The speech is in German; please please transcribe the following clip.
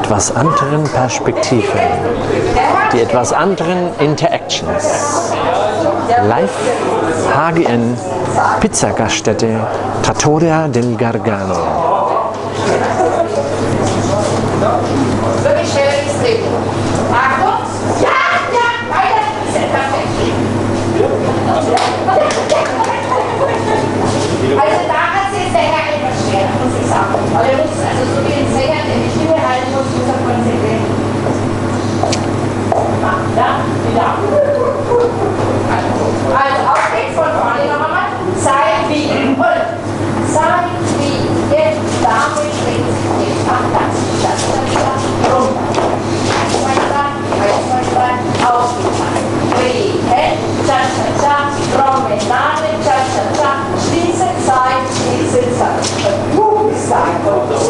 etwas anderen Perspektiven, die etwas anderen Interactions. Live HGN Pizzagaststätte Trattoria del Gargano. Wirklich schneller ins Drehbuch. Achtung! Ja, weiter! Perfekt. Also da hat sich jetzt der Herr etwas schwer, muss ich sagen. Aber er muss, also so wie ein Sänger, der die Stimme halten muss, muss er konzentrieren. Ja, wieder. Also auf geht's von vorne noch einmal. Sei wie und sei wie jetzt Dame schwingt jetzt. Ach, das, rum. Auf die Cha-cha-cha, Promenade, Cha-cha-cha, schließe Zeit, schließe Zeit. Zeit.